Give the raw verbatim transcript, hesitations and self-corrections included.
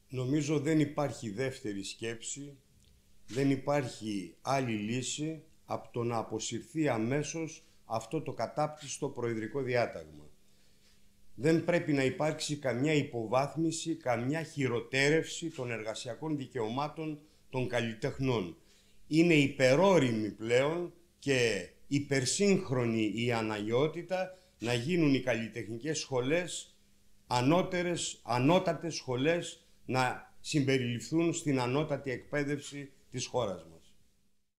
Νομίζω δεν υπάρχει δεύτερη σκέψη, δεν υπάρχει άλλη λύση από το να αποσυρθεί αμέσως αυτό το κατάπτυστο προεδρικό διάταγμα. Δεν πρέπει να υπάρξει καμιά υποβάθμιση, καμιά χειροτέρευση των εργασιακών δικαιωμάτων των καλλιτεχνών. Είναι υπερόριμη πλέον και υπερσύγχρονη η αναγκαιότητα να γίνουν οι καλλιτεχνικές σχολές, ανώτερες, ανώτατες σχολές, να συμπεριληφθούν στην ανώτατη εκπαίδευση της χώρας μας.